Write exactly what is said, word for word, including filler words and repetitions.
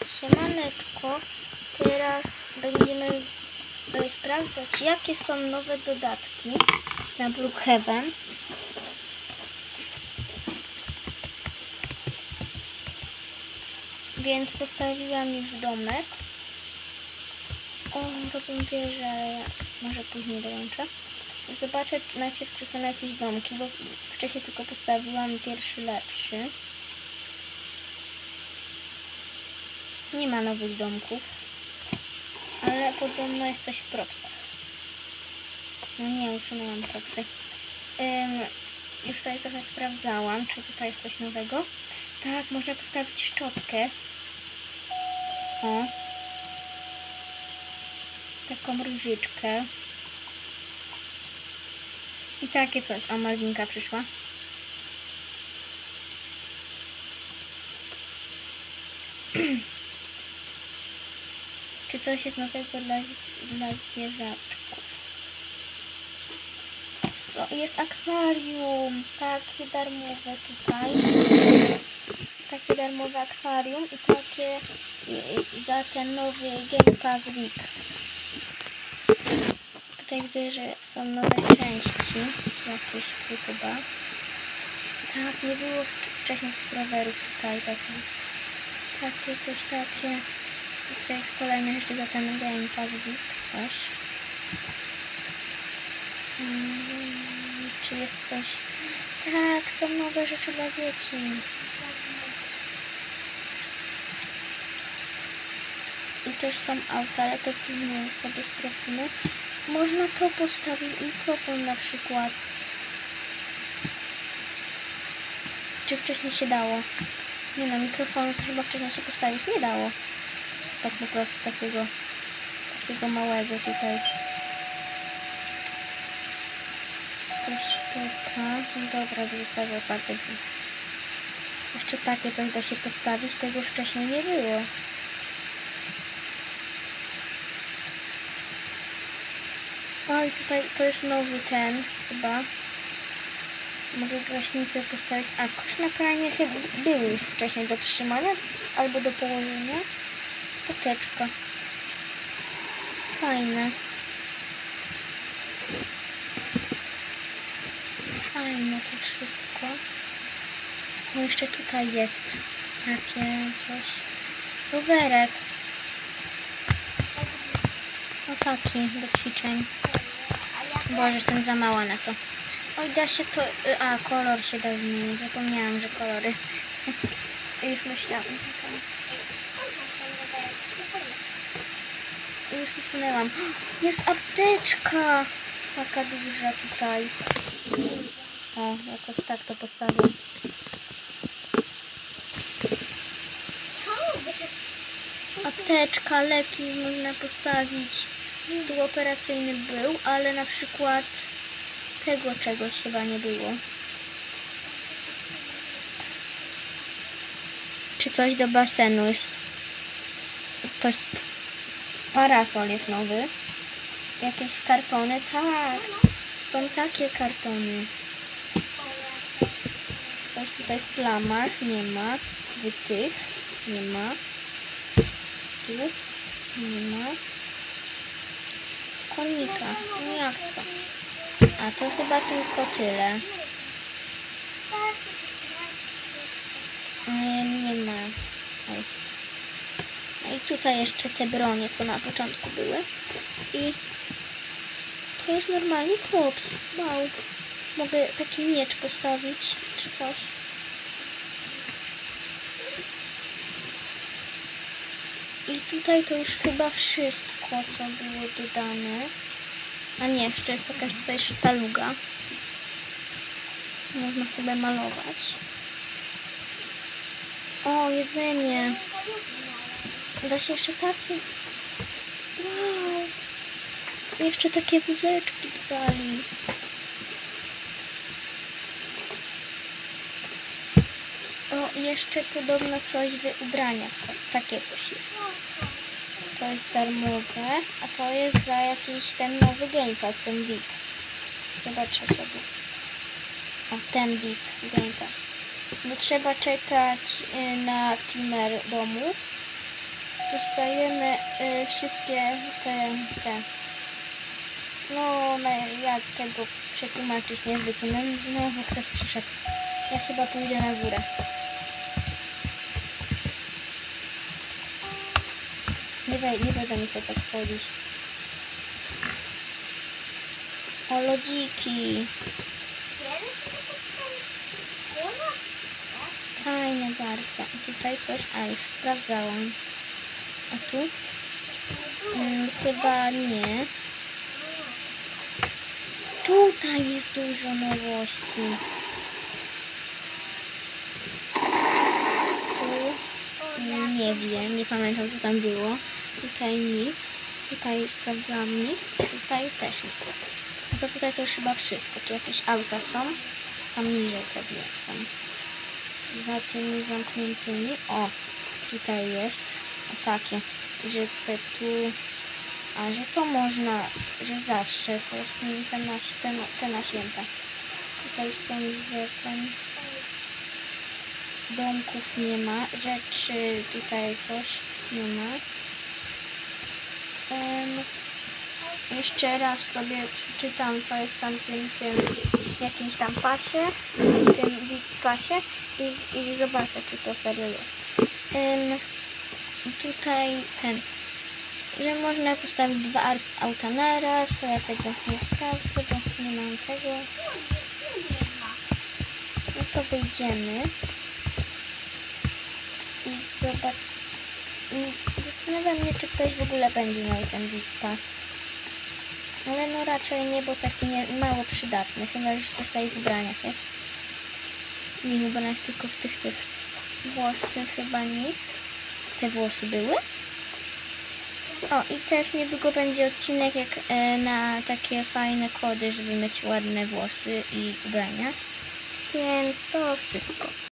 Siemaneczko, teraz będziemy sprawdzać, jakie są nowe dodatki na Brookhaven. Więc postawiłam już domek. O, robię wieżę, ale ja może później dołączę. Zobaczę najpierw, czy są jakieś domki, bo wcześniej tylko postawiłam pierwszy lepszy. Nie ma nowych domków, ale podobno jest coś w propsach. No nie, usunęłam propsy. Ym, już tutaj trochę sprawdzałam, czy tutaj jest coś nowego. Tak, można postawić szczotkę. O. Taką różyczkę. I takie coś. O, Malwinka przyszła. Czy coś jest nowego dla, dla zwierzaczków? So, jest akwarium. Takie darmowe tutaj. Takie darmowe akwarium i takie i, i za ten nowy Game Pass V I P. Tutaj widzę, że są nowe części. Jakieś chyba. Tak, nie było wcześniej tych rowerów tutaj. Takie, takie coś takie. Tutaj kolejne jeszcze za ten Game Pass V I P. Coś. Hmm, czy jest coś? Tak, są nowe rzeczy dla dzieci. I też są auta, ale to później sobie sprawdzimy. Można to postawić, mikrofon na przykład. Czy wcześniej się dało? Nie no, mikrofon to chyba wcześniej się postawić nie dało. Tak po prostu, takiego, takiego małego tutaj. Jakaś sztuka. No dobra, zostawię otwarte drzwi. Jeszcze takie coś da się postawić, tego wcześniej nie było. O, i tutaj to jest nowy ten, chyba. Mogę gaśnicę postawić. A kosz na pranie chyba był już wcześniej do trzymania albo do położenia. Poteczka. Fajne. Fajne to wszystko. No jeszcze tutaj jest takie coś. Rowerek. O taki do ćwiczeń. Boże, jestem za mała na to. Oj, da się to... A, kolor się da zmienić. Zapomniałam, że kolory. Już myślałam. Już usunęłam. Jest apteczka! Taka duża tutaj. O, jakoś tak to postawię. Apteczka, leki można postawić. Stół operacyjny był, ale na przykład tego czegoś chyba nie było. Czy coś do basenu jest? To jest parasol jest nowy. Jakieś kartony? Tak. Są takie kartony. Coś tutaj w plamach nie ma. Wytych nie ma. Tu nie ma. Konika. No jak to? A to chyba tylko tyle. Nie, nie ma. Oj. No i tutaj jeszcze te bronie, co na początku były. I to jest normalnie klops. Wow. Mogę taki miecz postawić, czy coś. I tutaj to już chyba wszystko, co było dodane. A nie, jeszcze jest jakaś tutaj sztaluga. Można sobie malować. O, jedzenie. Da się jeszcze takie... Wow. Jeszcze takie wózeczki dodali. O, jeszcze podobno coś w ubraniach. Takie coś jest. To jest darmowe, a to jest za jakiś ten nowy Game Pass, ten V I P. Zobaczę sobie. O, ten V I P, Game Pass. Bo trzeba czekać na timer domów dostajemy y, wszystkie te, te, no na, jak tego przetłumaczyć, nie wiem, znowu ktoś przyszedł. Ja chyba pójdę na górę. Nie, we, nie będę mi to tak wchodzić. O, lodziki. Fajne bardzo. I tutaj coś, a już sprawdzałam. A tu? Hmm, chyba nie. Tutaj jest dużo nowości. Tu hmm, nie wiem, nie pamiętam co tam było. Tutaj nic. Tutaj sprawdzałam nic. Tutaj też nic. No to tutaj to już chyba wszystko. Czy jakieś auta są? Tam niżej pewnie są. Za tymi zamkniętymi. O, tutaj jest. O, takie. Że te tu... A, że to można, że zawsze. To jest te na, te, te na święta. Tutaj są, że ten... Domków nie ma. Rzeczy tutaj coś nie ma. Um, jeszcze raz sobie przeczytam, co jest tam w tym, tym jakimś tam pasie, tym V I P pasie i, i zobaczę, czy to serio jest. Um, tutaj ten, że można postawić dwa auta naraz, to ja tego nie sprawdzę, bo nie mam tego. No to wyjdziemy i zobaczymy. Zastanawiam mnie, czy ktoś w ogóle będzie miał ten V I P Pass. Ale no raczej nie, bo taki nie, mało przydatny. Chyba już coś tutaj w ubraniach jest. Nie w ubraniach, tylko w tych, tych włosy chyba nic. Te włosy były. O, i też niedługo będzie odcinek jak e, na takie fajne kody, żeby mieć ładne włosy i ubrania. Więc to wszystko.